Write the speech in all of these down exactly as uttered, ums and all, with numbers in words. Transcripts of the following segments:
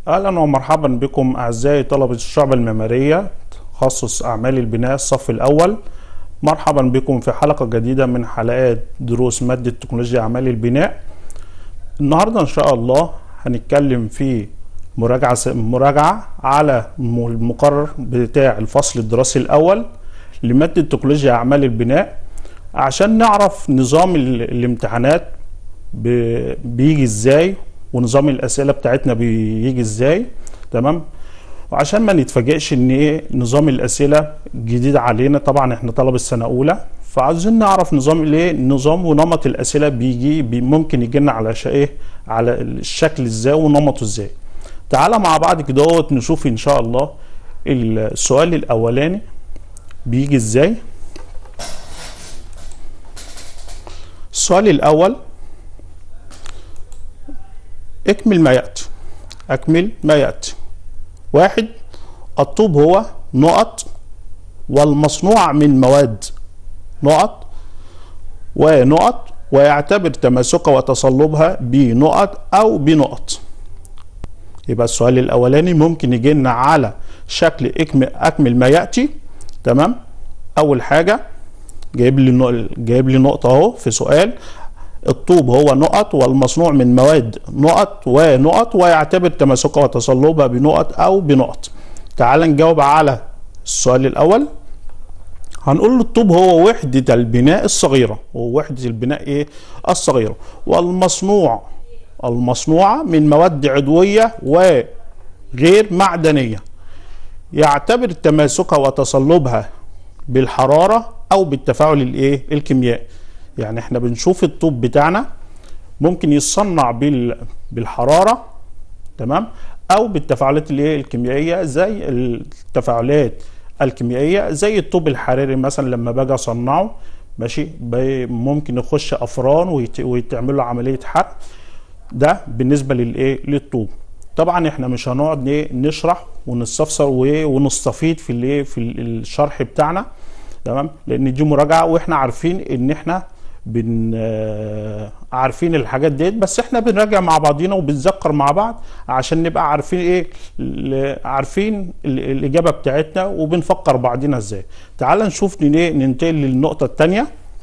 أهلا ومرحبا بكم أعزائي طلبة الشعب المعمارية تخصص أعمال البناء الصف الأول. مرحبا بكم في حلقة جديدة من حلقات دروس مادة تكنولوجيا أعمال البناء. النهاردة إن شاء الله هنتكلم في مراجعة مراجعة على المقرر بتاع الفصل الدراسي الأول لمادة تكنولوجيا أعمال البناء، عشان نعرف نظام الامتحانات بيجي ازاي ونظام الاسئله بتاعتنا بيجي ازاي. تمام، وعشان ما نتفاجئش ان ايه نظام الاسئله جديد علينا، طبعا احنا طلبه السنه اولى، فعايزين نعرف نظام الايه نظام ونمط الاسئله بيجي بي ممكن يجي لنا على ايه على الشكل ازاي ونمطه ازاي. تعالى مع بعض كده نشوف ان شاء الله السؤال الاولاني بيجي ازاي. السؤال الاول: اكمل ما يأتي. اكمل ما يأتي. واحد: الطوب هو نقط والمصنوع من مواد نقط ونقط، ويعتبر تماسكها وتصلبها بنقط او بنقط. يبقى السؤال الاولاني ممكن يجي لنا على شكل اكمل, أكمل ما يأتي. تمام، اول حاجه جايب لي جايب لي نقطه اهو في سؤال: الطوب هو نقط والمصنوع من مواد نقط ونقط، ويعتبر تماسكها وتصلبها بنقط او بنقط. تعال نجاوب على السؤال الاول. هنقول له الطوب هو وحدة البناء الصغيرة، هو وحدة البناء ايه الصغيرة، والمصنوع المصنوعة من مواد عضوية وغير معدنية، يعتبر تماسكها وتصلبها بالحرارة او بالتفاعل الايه الكيميائي. يعني احنا بنشوف الطوب بتاعنا ممكن يصنع بالحرارة، تمام، او بالتفاعلات الايه الكيميائية، زي التفاعلات الكيميائية زي الطوب الحراري مثلا لما باجي اصنعه، ماشي، ممكن يخش افران ويتعمل له عملية حرق. ده بالنسبة للايه للطوب. طبعا احنا مش هنقعد نشرح ونستفسر ونستفيد في الايه في الشرح بتاعنا، تمام، لان دي مراجعة واحنا عارفين ان احنا بن عارفين الحاجات ديت، بس احنا بنراجع مع بعضينا وبنذكر مع بعض عشان نبقى عارفين ايه عارفين الاجابه بتاعتنا وبنفكر بعضينا ازاي. تعال نشوف ننتقل للنقطه الثانيه.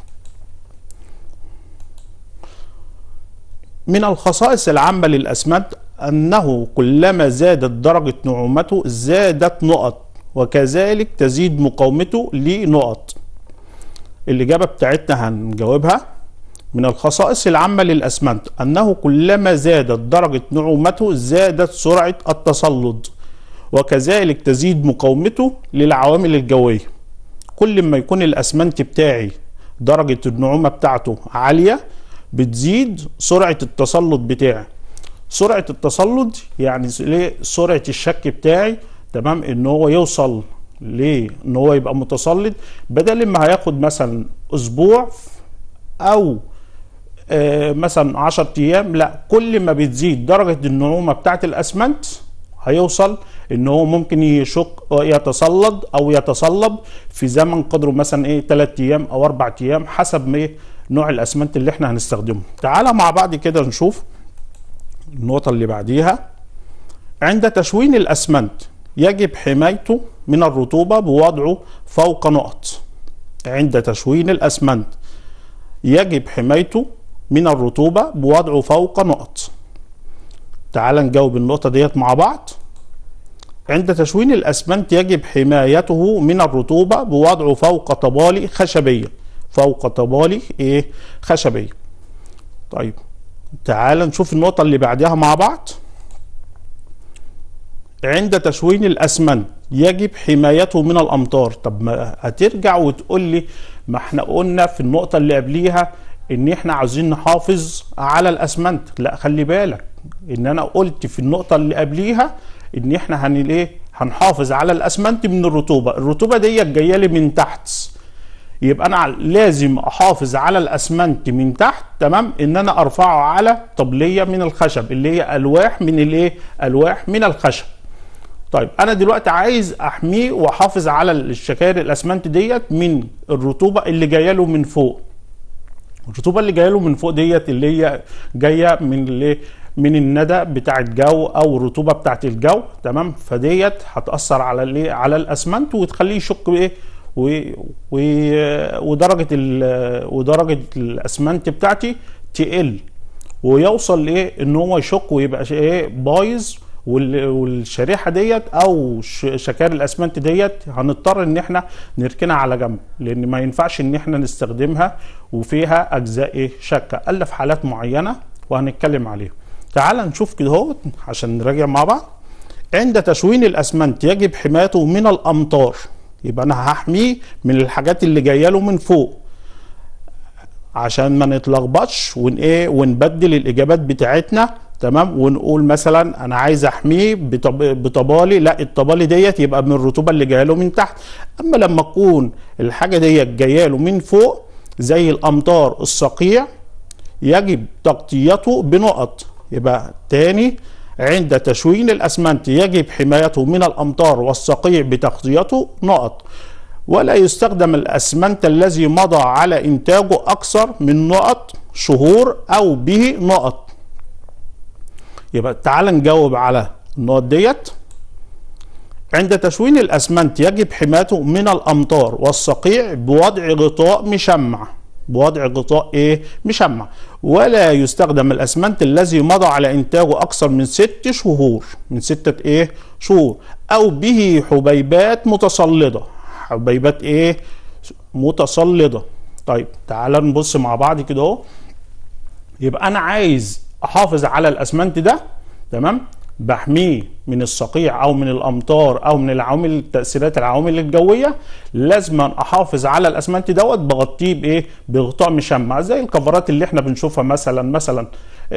من الخصائص العامه للاسمنت انه كلما زادت درجه نعومته زادت نقط، وكذلك تزيد مقاومته لنقط. الإجابة بتاعتنا هنجاوبها: من الخصائص العامة للأسمنت أنه كلما زادت درجة نعومته زادت سرعة التصلد، وكذلك تزيد مقاومته للعوامل الجوية. كل ما يكون الأسمنت بتاعي درجة النعومة بتاعته عالية بتزيد سرعة التصلد بتاعي. سرعة التصلد يعني سرعة الشك بتاعي، تمام، ان هو يوصل ليه ان هو يبقى متصلد، بدل ما هياخد مثلا اسبوع او آه مثلا عشرة ايام، لا، كل ما بتزيد درجة النعومة بتاعت الاسمنت هيوصل ان هو ممكن يشك يتصلد او يتصلب في زمن قدره مثلا ايه ثلاث ايام او اربع ايام، حسب ايه نوع الاسمنت اللي احنا هنستخدمه. تعالى مع بعض كده نشوف النقطة اللي بعديها. عند تشوين الاسمنت يجب حمايته من الرطوبة بوضعه فوق نقط. عند تشوين الأسمنت يجب حمايته من الرطوبة بوضعه فوق نقط. تعال نجاوب النقطة ديت مع بعض. عند تشوين الأسمنت يجب حمايته من الرطوبة بوضعه فوق طبالي خشبية. فوق طبالي ايه خشبية. طيب تعال نشوف النقطة اللي بعدها مع بعض. عند تشوين الأسمنت يجب حمايته من الأمطار. طب ما هترجع وتقول لي ما احنا قلنا في النقطة اللي قبليها ان احنا عاوزين نحافظ على الأسمنت. لا، خلي بالك ان انا قلت في النقطة اللي قبليها ان احنا هن ايه هنحافظ على الأسمنت من الرطوبة. الرطوبة دي جاية لي من تحت، يبقى انا لازم احافظ على الأسمنت من تحت، تمام، ان انا ارفعه على طبلية من الخشب اللي هي الواح من الايه الواح من الخشب. طيب انا دلوقتي عايز احميه واحافظ على الشكاير الاسمنت ديت من الرطوبه اللي جايه له من فوق. الرطوبه اللي جايه له من فوق ديت اللي هي جايه من الايه من الندى بتاع الجو او الرطوبه بتاعه الجو، تمام. فديت هتاثر على الايه، على الاسمنت، وتخليه يشك بايه و... و... ودرجه ال... ودرجه الاسمنت بتاعتي تقل، ويوصل لايه ان هو يشك ويبقى ايه بايظ. والشريحه ديت او شكار الاسمنت ديت هنضطر ان احنا نركنها على جنب، لان ما ينفعش ان احنا نستخدمها وفيها اجزاء ايه شكه الا في حالات معينه وهنتكلم عليها. تعال نشوف كده اهو عشان نراجع مع بعض. عند تشوين الاسمنت يجب حمايته من الامطار، يبقى انا هحميه من الحاجات اللي جايه له من فوق عشان ما نتلخبطش ون ايه ونبدل الاجابات بتاعتنا، تمام. ونقول مثلا انا عايز احميه بطبالي، لا الطبالي ديت يبقى من الرطوبه اللي جايه له من تحت. اما لما تكون الحاجه ديت جايه له من فوق زي الامطار الصقيع يجب تغطيته بنقط. يبقى تاني، عند تشوين الاسمنت يجب حمايته من الامطار والصقيع بتغطيته نقط، ولا يستخدم الاسمنت الذي مضى على انتاجه اكثر من نقط شهور او به نقط. يبقى تعال نجاوب على النقط ديت. عند تشوين الاسمنت يجب حمايته من الامطار والصقيع بوضع غطاء مشمع، بوضع غطاء ايه مشمع، ولا يستخدم الاسمنت الذي مضى على انتاجه اكثر من ست شهور، من ستة ايه شهور، او به حبيبات متسلطة، حبيبات ايه متسلطة. طيب تعال نبص مع بعض كده اهو. يبقى انا عايز احافظ على الاسمنت ده، تمام، بحميه من الصقيع او من الامطار او من العوامل تاثيرات العوامل الجويه. لازم احافظ على الاسمنت دوت بغطيه بايه بغطاء مشمع، زي الكفرات اللي احنا بنشوفها مثلا مثلا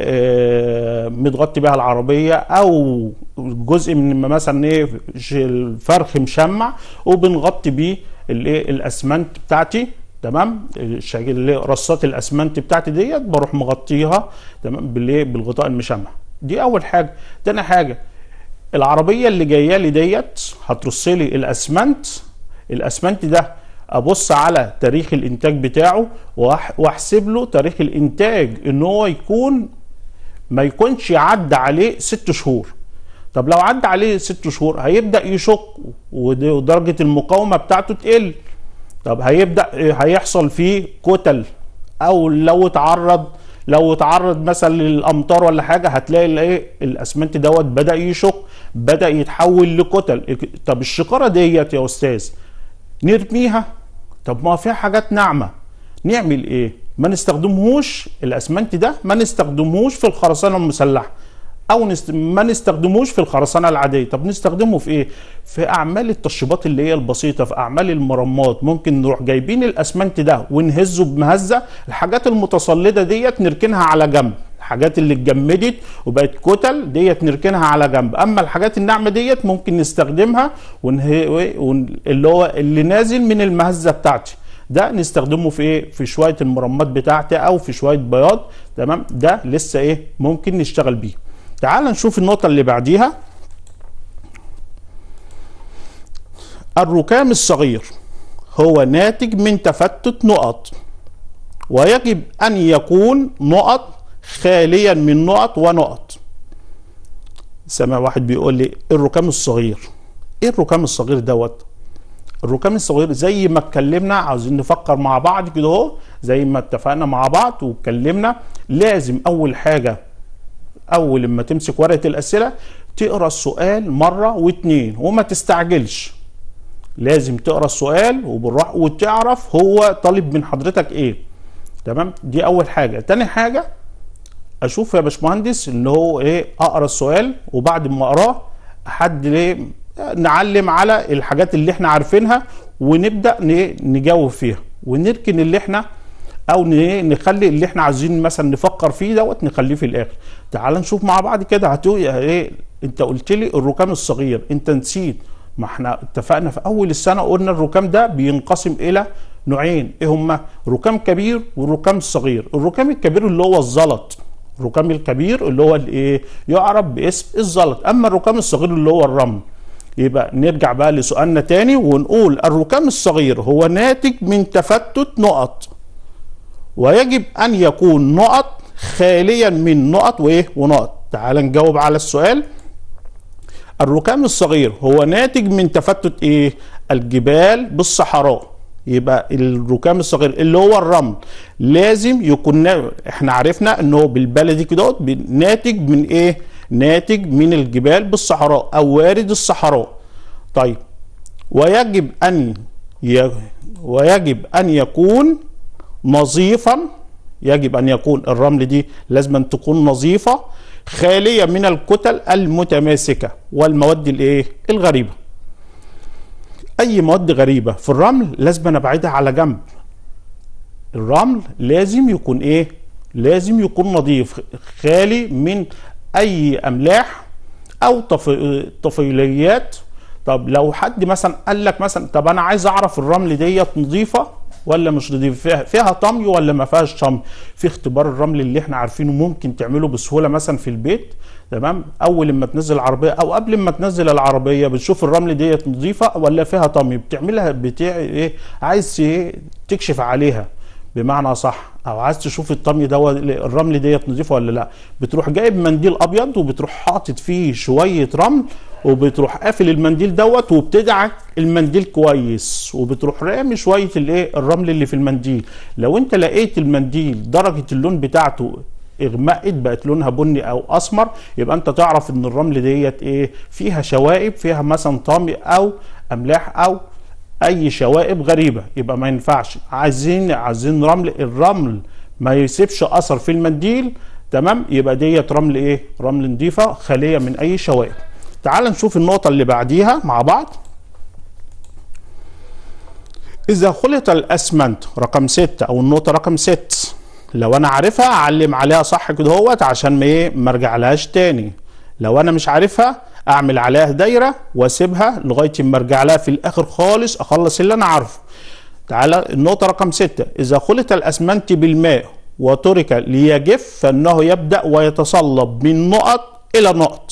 آه متغطي بها العربيه، او جزء من مثلا ايه الفرخ مشمع وبنغطي بيه الايه الاسمنت بتاعتي، تمام. رصات الاسمنت بتاعتي ديت بروح مغطيها، تمام، بالايه بالغطاء المشمع. دي اول حاجه. تاني حاجه، العربيه اللي جايه لي ديت هترص لي الاسمنت، الاسمنت ده ابص على تاريخ الانتاج بتاعه واحسب له تاريخ الانتاج ان هو يكون ما يكونش عدى عليه ست شهور. طب لو عدى عليه ست شهور هيبدا يشك ودرجه المقاومه بتاعته تقل. طب هيبدا هيحصل فيه كتل، او لو اتعرض لو اتعرض مثلا للامطار ولا حاجه هتلاقي الايه الاسمنت دوت بدا يشك، بدا يتحول لكتل. طب الشقاره ديت يا استاذ نرميها؟ طب ما فيها حاجات ناعمه، نعمل ايه؟ ما نستخدمهوش الاسمنت ده، ما نستخدمهوش في الخرسانه المسلحه، او نست... ما نستخدموش في الخرسانه العاديه. طب نستخدمه في ايه؟ في اعمال التشطيبات اللي هي البسيطه، في اعمال المرمات. ممكن نروح جايبين الاسمنت ده ونهزه بمهزه. الحاجات المتصلده ديت نركنها على جنب، الحاجات اللي اتجمدت وبقت كتل ديت نركنها على جنب. اما الحاجات الناعمه ديت ممكن نستخدمها ونه... ون... اللي هو اللي نازل من المهزه بتاعتي ده نستخدمه في ايه؟ في شويه المرمات بتاعتي او في شويه بياض، تمام. ده لسه ايه ممكن نشتغل بيه. تعال نشوف النقطة اللي بعديها. الركام الصغير هو ناتج من تفتت نقط، ويجب أن يكون نقط خاليا من نقط ونقط. سامع واحد بيقول لي الركام الصغير، ايه الركام الصغير دوت؟ الركام الصغير زي ما اتكلمنا، عاوزين نفكر مع بعض كده اهو، زي ما اتفقنا مع بعض واتكلمنا. لازم أول حاجة اول لما تمسك ورقه الاسئله تقرا السؤال مره واتنين وما تستعجلش. لازم تقرا السؤال وبالراحه وتعرف هو طالب من حضرتك ايه، تمام. دي اول حاجه. تاني حاجه اشوف يا باشمهندس ان هو ايه اقرا السؤال، وبعد ما اقراه حد ليه نعلم على الحاجات اللي احنا عارفينها ونبدا نجاوب فيها، ونركن اللي احنا او نخلي اللي احنا عايزين مثلا نفكر فيه دوت نخليه في الاخر. تعال نشوف مع بعض كده. هتقول ايه؟ انت قلت لي الركام الصغير، انت نسيت. ما احنا اتفقنا في اول السنه قلنا الركام ده بينقسم الى نوعين، ايه هما؟ ركام كبير والركام الصغير. الركام الكبير اللي هو الزلط، الركام الكبير اللي هو الايه يعرف باسم الزلط. اما الركام الصغير اللي هو الرمل. يبقى نرجع بقى لسؤالنا تاني ونقول الركام الصغير هو ناتج من تفتت نقط، ويجب ان يكون نقط خاليا من نقط وايه ونقط. تعال نجاوب على السؤال. الركام الصغير هو ناتج من تفتت ايه؟ الجبال بالصحراء. يبقى الركام الصغير اللي هو الرمل لازم يكون، احنا عرفنا انه بالبلدي كده ناتج من ايه؟ ناتج من الجبال بالصحراء او وارد الصحراء. طيب ويجب ان ي... ويجب ان يكون نظيفا، يجب ان يكون الرمل دي لازم أن تكون نظيفة خالية من الكتل المتماسكة والمواد الايه؟ الغريبة. اي مواد غريبة في الرمل لازم أن ابعدها على جنب. الرمل لازم يكون ايه؟ لازم يكون نظيف خالي من اي املاح او طف... طفيليات. طب لو حد مثلا قال لك مثلا طب انا عايز اعرف الرمل ديت نظيفه ولا مش نظيفه، فيها, فيها طمي ولا ما فيهاش طمي؟ في اختبار الرمل اللي احنا عارفينه ممكن تعمله بسهوله مثلا في البيت، تمام؟ اول ما تنزل العربيه او قبل ما تنزل العربيه بتشوف الرمل ديت نظيفه ولا فيها طمي، بتعملها بتاع ايه؟ عايز ايه؟ تكشف عليها بمعنى صح، او عايز تشوف الطمي دوت الرمل ديت نظيفه ولا لا، بتروح جايب منديل ابيض وبتروح حاطط فيه شويه رمل وبتروح قافل المنديل دوت وبتدعك المنديل كويس وبتروح رامي شويه الايه؟ الرمل اللي في المنديل. لو انت لقيت المنديل درجه اللون بتاعته اغمقت بقت لونها بني او اسمر، يبقى انت تعرف ان الرمل ديت ايه؟ فيها شوائب، فيها مثلا طمي او املاح او اي شوائب غريبه، يبقى ما ينفعش. عايزين عايزين رمل، الرمل ما يسيبش اثر في المنديل، تمام؟ يبقى ديت رمل ايه؟ رمل نظيفه خاليه من اي شوائب. تعال نشوف النقطه اللي بعديها مع بعض. اذا خلط الاسمنت رقم ستة او النقطه رقم ستة، لو انا عارفها اعلم عليها صح كده اهوت عشان ما ايه؟ ما ارجعلهاش تاني. لو انا مش عارفها اعمل عليها دايره واسيبها لغايه ما ارجع لها في الاخر خالص اخلص اللي انا عارفه. تعالى النقطه رقم ستة. اذا خلط الاسمنت بالماء وترك ليجف فانه يبدا ويتصلب من نقط الى نقط،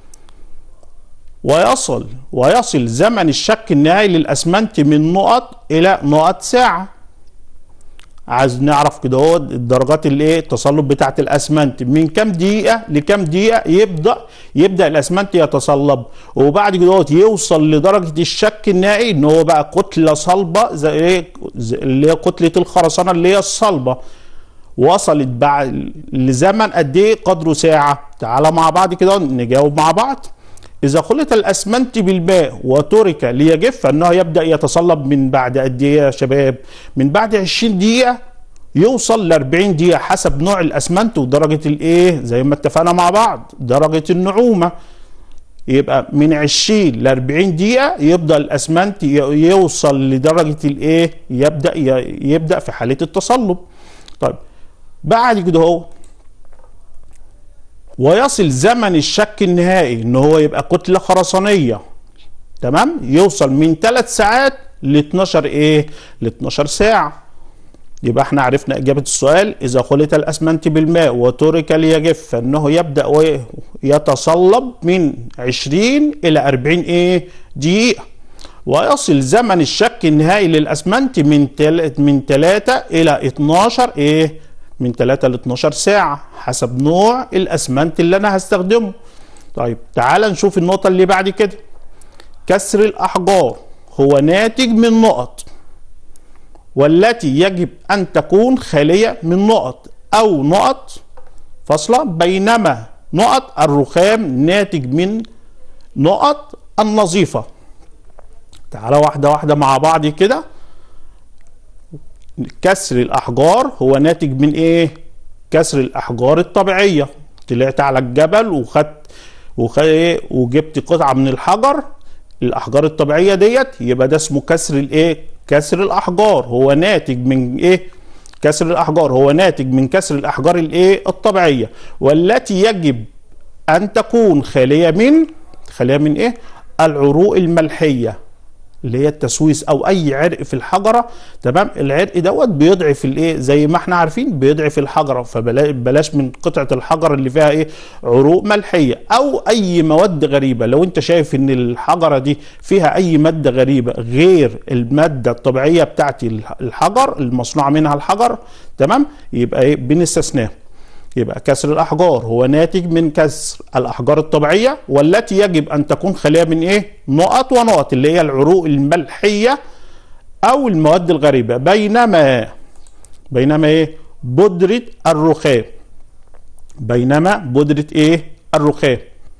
ويصل ويصل زمن الشك النهائي للاسمنت من نقط الى نقط ساعه. عايز نعرف كده اهو الدرجات الايه؟ التصلب بتاعت الاسمنت من كام دقيقه لكام دقيقه يبدا يبدا الاسمنت يتصلب، وبعد كده اهو يوصل لدرجه الشك النهائي ان هو بقى كتله صلبه زي ايه؟ اللي هي كتله الخرسانه اللي هي الصلبه. وصلت بعد لزمن قد ايه؟ قدره ساعه. تعالى مع بعض كده نجاوب مع بعض. اذا خلط الاسمنت بالماء وترك ليجف فانه يبدا يتصلب من بعد قد ايه يا شباب؟ من بعد عشرين دقيقه يوصل ل أربعين دقيقه حسب نوع الاسمنت ودرجه الايه؟ زي ما اتفقنا مع بعض درجه النعومه. يبقى من عشرين ل أربعين دقيقه يبدا الاسمنت يوصل لدرجه الايه؟ يبدا يبدا في حاله التصلب. طيب بعد كده اهو ويصل زمن الشك النهائي ان هو يبقى كتله خرسانيه، تمام؟ يوصل من ثلاث ساعات ل اتناشر ايه؟ ل اتناشر ساعه. يبقى احنا عرفنا اجابه السؤال. اذا خلط الاسمنت بالماء وترك ليجف فانه يبدا يتصلب من عشرين الى أربعين ايه؟ دقيقه. ويصل زمن الشك النهائي للاسمنت من من ثلاثة الى اتناشر ايه؟ من ثلاثة ل اتناشر ساعة حسب نوع الاسمنت اللي انا هستخدمه. طيب تعال نشوف النقطة اللي بعد كده. كسر الاحجار هو ناتج من نقط والتي يجب ان تكون خالية من نقط او نقط فاصلة، بينما نقط الرخام ناتج من نقط النظيفة. تعال واحدة واحدة مع بعض كده. كسر الاحجار هو ناتج من ايه؟ كسر الاحجار الطبيعيه. طلعت على الجبل وخدت وخ... وجبت قطعه من الحجر، الاحجار الطبيعيه ديت، يبقى ده اسمه كسر الايه؟ كسر الاحجار. هو ناتج من ايه؟ كسر الاحجار هو ناتج من كسر الاحجار الايه؟ الطبيعيه، والتي يجب ان تكون خاليه من خاليه من ايه؟ العروق الملحيه اللي هي التسويس او اي عرق في الحجره، تمام؟ العرق دوت بيضعف الايه؟ زي ما احنا عارفين بيضعف الحجره، فبلاش من قطعه الحجر اللي فيها ايه؟ عروق ملحيه او اي مواد غريبه. لو انت شايف ان الحجره دي فيها اي ماده غريبه غير الماده الطبيعيه بتاعت الحجر المصنوع منها الحجر، تمام؟ يبقى ايه؟ بنستثناه. يبقى كسر الأحجار هو ناتج من كسر الأحجار الطبيعية والتي يجب أن تكون خالية من إيه؟ نقط ونقط اللي هي العروق الملحية أو المواد الغريبة. بينما بينما إيه؟ بودرة الرخام بينما بودرة إيه؟ الرخام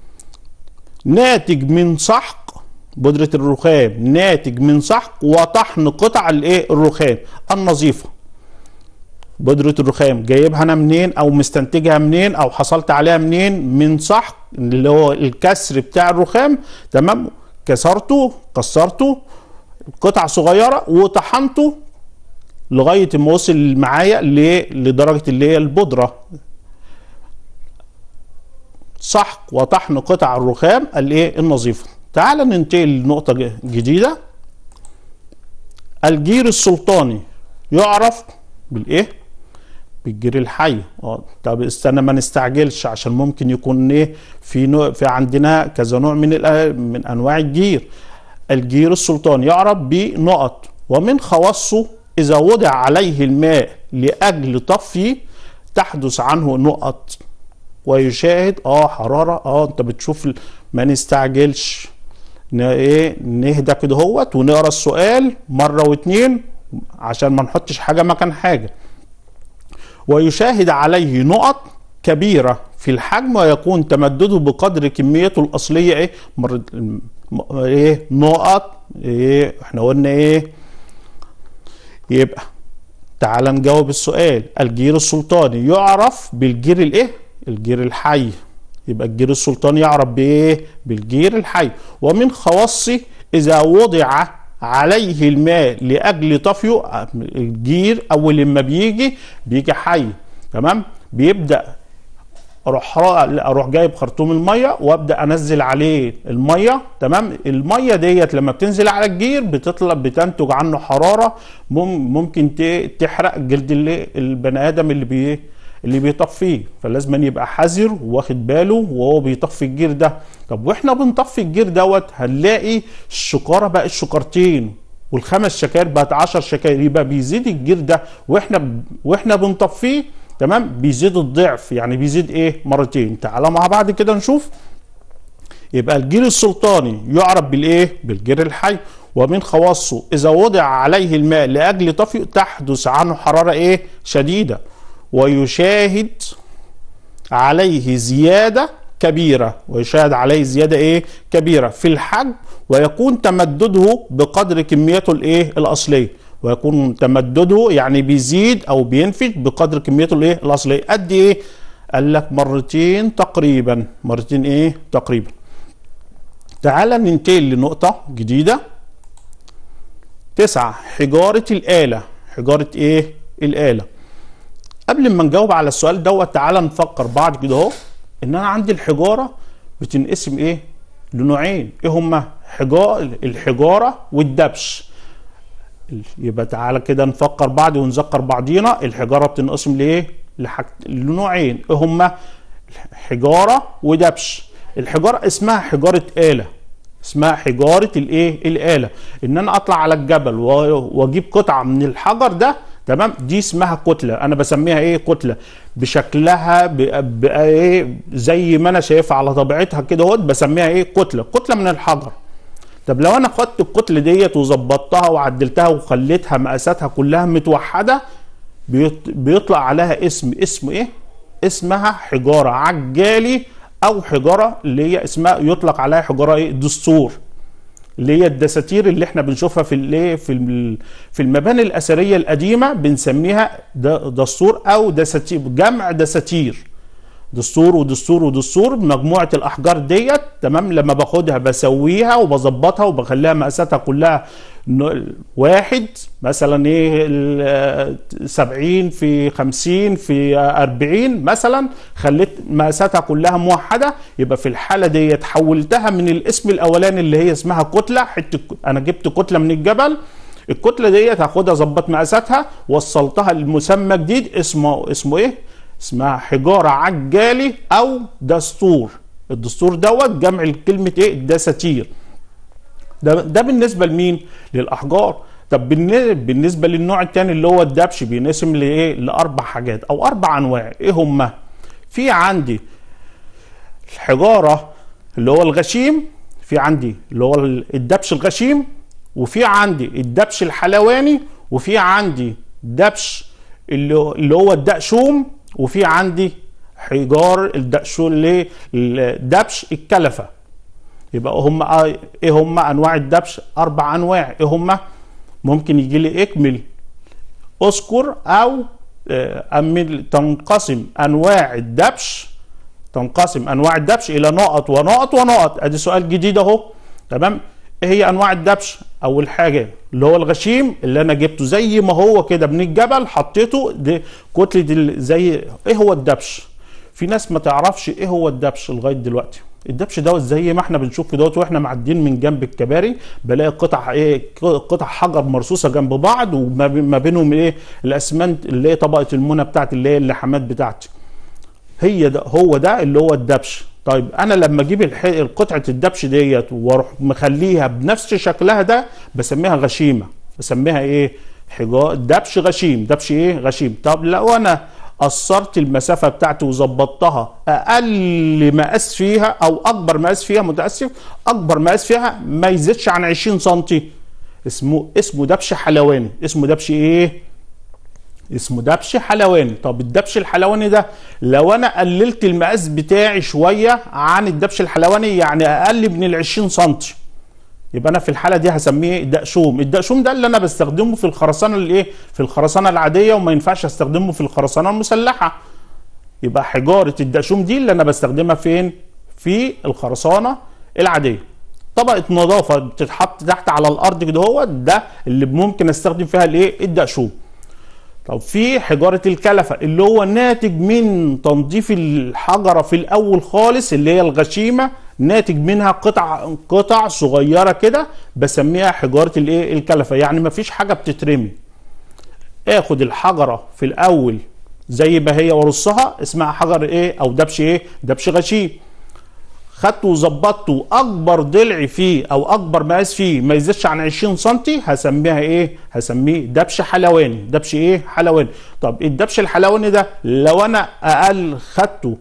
ناتج من سحق. بودرة الرخام ناتج من سحق وطحن قطع الإيه؟ الرخام النظيفة. بودرة الرخام جايبها انا منين او مستنتجها منين او حصلت عليها منين؟ من سحق اللي هو الكسر بتاع الرخام، تمام؟ كسرته كسرته قطع صغيرة وطحنته لغاية ما وصل معايا لدرجة اللي هي البودرة. سحق وطحن قطع الرخام الايه؟ النظيفة. تعال ننتقل لنقطة جديدة. الجير السلطاني يعرف بالايه؟ بالجير الحي. اه طب استنى ما نستعجلش عشان ممكن يكون ايه في نوع في عندنا كذا نوع من من انواع الجير. الجير السلطاني يعرف بنقط ومن خواصه اذا وضع عليه الماء لاجل طفيه تحدث عنه نقط ويشاهد اه حراره. اه انت بتشوف ما نستعجلش، ايه نهدى كده اهوت ونقرا السؤال مره واتنين عشان ما نحطش حاجه مكان حاجه. ويشاهد عليه نقط كبيرة في الحجم ويكون تمدده بقدر كميته الأصلية ايه؟ مر... ايه نقط ايه؟ احنا قلنا ايه؟ يبقى تعال نجاوب السؤال. الجير السلطاني يعرف بالجير الايه؟ الجير الحي. يبقى الجير السلطاني يعرف بايه؟ بالجير الحي. ومن خواصه إذا وضع عليه الماء لاجل طفيه. الجير اول لما بيجي بيجي حي، تمام؟ بيبدا اروح اروح جايب خرطوم الميه وابدا انزل عليه الميه، تمام؟ الميه ديت لما بتنزل على الجير بتطلع بتنتج عنه حراره ممكن تحرق جلد البني ادم اللي بي اللي بيطفيه. فلازم يبقى حذر واخد باله وهو بيطفي الجير ده. طب واحنا بنطفي الجير دوت هنلاقي الشكاره بقت شكارتين والخمس شكاير بقت عشر شكاير، يبقى بيزيد الجير ده واحنا واحنا بنطفيه، تمام؟ بيزيد الضعف، يعني بيزيد ايه؟ مرتين. تعالى مع بعض كده نشوف. يبقى الجير السلطاني يعرف بالايه؟ بالجير الحي. ومن خواصه اذا وضع عليه الماء لاجل طفيه تحدث عنه حراره ايه؟ شديده ويشاهد عليه زيادة كبيرة. ويشاهد عليه زيادة ايه؟ كبيرة في الحجم ويكون تمدده بقدر كميته الايه؟ الأصلية. ويكون تمدده يعني بيزيد أو بينفج بقدر كميته الايه؟ الأصلية. قد ايه؟ قال لك مرتين تقريبا. مرتين ايه؟ تقريبا. تعال ننتقل لنقطة جديدة. تسعة حجارة الآلة. حجارة ايه؟ الآلة. قبل ما نجاوب على السؤال دوت تعالى نفكر بعض كده اهو ان انا عندي الحجاره بتنقسم ايه؟ لنوعين. ايه هما؟ حجاره الحجاره والدبش. يبقى تعالى كده نفكر بعض ونذكر بعضينا. الحجاره بتنقسم لايه؟ لحاجة لنوعين. ايه هما؟ حجاره ودبش. الحجاره اسمها حجاره آلة، اسمها حجاره الايه؟ الآلة. ان انا اطلع على الجبل واجيب قطعه من الحجر ده، تمام؟ دي اسمها كتله. انا بسميها ايه؟ كتله بشكلها بقى ايه؟ زي ما انا شايفها على طبيعتها كده اهوت بسميها ايه؟ كتله. كتله من الحجر. طب لو انا خدت الكتله ديت وظبطتها وعدلتها وخليتها مقاساتها كلها متوحده بيطلع عليها اسم. اسم ايه؟ اسمها حجاره عجالي او حجاره اللي هي اسمها يطلق عليها حجاره ايه؟ دستور، اللي هي الدساتير اللي احنا بنشوفها في الايه؟ في في المباني الاثريه القديمه بنسميها دستور او دساتير، جمع دساتير. دستور ودستور ودستور مجموعه الاحجار ديت، تمام؟ لما باخدها بسويها وبظبطها وبخليها مقاساتها كلها واحد، مثلا ايه؟ سبعين في خمسين في أربعين مثلا، خليت مقاساتها كلها موحده. يبقى في الحاله ديت حولتها من الاسم الاولاني اللي هي اسمها كتله. حته انا جبت كتله من الجبل، الكتله ديت هاخدها اظبط مقاساتها وصلتها لمسمى جديد اسمه اسمه ايه؟ اسمها حجاره عجالي او دستور. الدستور دوت جمع كلمه ايه؟ دساتير. ده ده بالنسبه لمين؟ للاحجار. طب بالنسبه للنوع الثاني اللي هو الدبش بينقسم لايه؟ لاربع حاجات او اربع انواع. ايه هما؟ في عندي الحجاره اللي هو الغشيم، في عندي اللي هو الدبش الغشيم، وفي عندي الدبش الحلواني، وفي عندي دبش اللي هو الدقشوم، وفي عندي حجار الدقشوم اللي دبش الكلفه. يبقى هم ايه هم انواع الدبش؟ اربع انواع. ايه هم؟ ممكن يجي لي اكمل اذكر او أمل. تنقسم انواع الدبش تنقسم انواع الدبش الى نقط ونقط ونقط. ادي سؤال جديد اهو. تمام. ايه هي انواع الدبش؟ اول حاجه اللي هو الغشيم اللي انا جبته زي ما هو كده من الجبل، حطيته دي كتله دي زي. ايه هو الدبش؟ في ناس ما تعرفش ايه هو الدبش لغايه دلوقتي. الدبش دوت زي ما احنا بنشوف دوت واحنا معديين من جنب الكباري، بلاقي قطع ايه قطع حجر مرصوصه جنب بعض، وما بينهم ايه الاسمنت اللي هي طبقه المونه بتاعت اللي هي اللحامات بتاعتي. هي ده هو ده اللي هو الدبش. طيب انا لما اجيب القطعه الدبش ديت واروح مخليها بنفس شكلها ده بسميها غشيمه. بسميها ايه؟ حجار دبش غشيم. دبش ايه؟ غشيم. طب لو انا قصرت المسافه بتاعتي وظبطتها اقل مقاس فيها او اكبر مقاس فيها، متاسف اكبر مقاس فيها ما يزيدش عن عشرين سم، اسمه اسمه دبش حلواني. اسمه دبش ايه؟ اسمه دبش حلواني. طب الدبش الحلواني ده لو انا قللت المقاس بتاعي شويه عن الدبش الحلواني، يعني اقل من ال عشرين سم، يبقى انا في الحاله دي هسميه دقشوم. الدقشوم ده اللي انا بستخدمه في الخرسانه الايه؟ في الخرسانه العاديه، وما ينفعش استخدمه في الخرسانه المسلحه. يبقى حجاره الدقشوم دي اللي انا بستخدمها فين؟ في الخرسانه العاديه. طبقه نظافه بتتحط تحت على الارض كده، هو ده اللي ممكن استخدم فيها الايه؟ الدقشوم. طب في حجاره الكلفه اللي هو ناتج من تنظيف الحجره في الاول خالص، اللي هي الغشيمه، ناتج منها قطع قطع صغيره كده، بسميها حجاره الايه؟ الكلفه. يعني مفيش حاجه بتترمي. اخد الحجره في الاول زي ما هي ورصها، اسمها حجر ايه؟ او دبش ايه؟ دبش غشيم. خدته وظبطته، اكبر ضلع فيه او اكبر مقاس فيه ما يزيدش عن عشرين سم، هسميها ايه؟ هسميه دبش حلواني. دبش ايه؟ حلواني. طب الدبش الحلواني ده لو انا اقل خدته